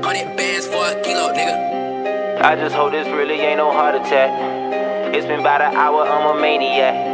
100 bands for a kilo, nigga. I just hope this really ain't no heart attack. It's been about an hour, I'm a maniac.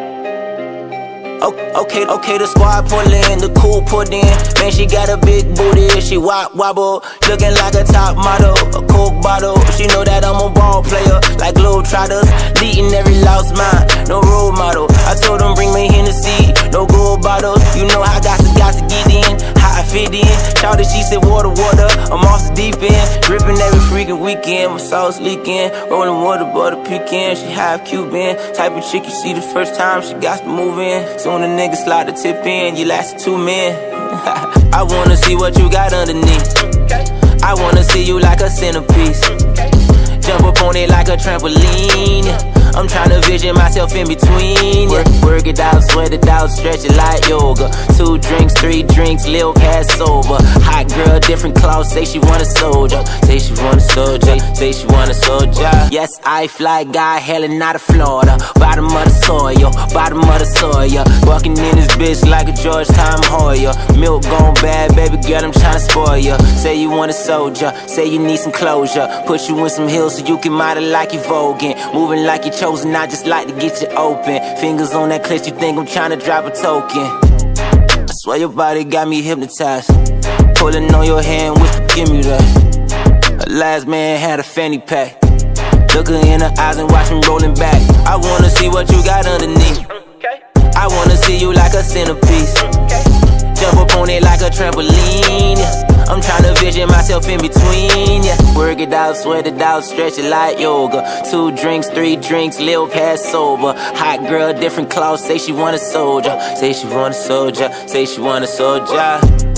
Okay, the squad pullin, the coupe put in. Man, she got a big booty, she wobble, looking like a top model, a Coke bottle. She know that I'm a ball player, like Trotters, leading every lost mind, no role model. I told them bring me Henessy, no gold bottles. You know I got to get in, how I fit in. Shouted, she said water, I'm off the deep end. Drippin every freakin weekend, my sauce leakin. Rolling water, butter, pecan, she half cuban. Type of chick you see the first time, she got to move in. Soon the nigga slide the tip in, you lasted 2 men. I wanna see what you got underneath. I wanna see you like a centerpiece. Jump up on it like a trampoline. I'm tryna vision myself in between. Work it out, sweat it out, stretch it like yoga. 2 drinks, 3 drinks, lil' past sober. Hot girl, different clothes, say she want a soldier. Say she want a soldier, say she want a soldier. Yes, I fly guy, hailing out of Florida. Bottom of the soil, bottom of the soil. Walking in this bitch like a Georgetown Hoyer. Milk gone bad, baby girl, I'm tryna spoil ya. Say you want a soldier, say you need some closure. Put you in some heels so you can model like you voguing. Moving like you chosen, I just like to get you open. Fingers on that clutch, you think I'm tryna drop a token. I swear your body got me hypnotized. Pulling on your hand, whisper, give me that. Her last man had a fanny pack. Look her in her eyes and watch him rolling back. I wanna see what you got underneath. I wanna see you like a centerpiece. Jump up on it like a trampoline. I'm tryna vision myself in between. Work it out, sweat it out, stretch it like yoga. 2 drinks, 3 drinks, lil' past sober. Hot girl, different clothes, say she want a soldier. Say she want a soldier, say she want a soldier.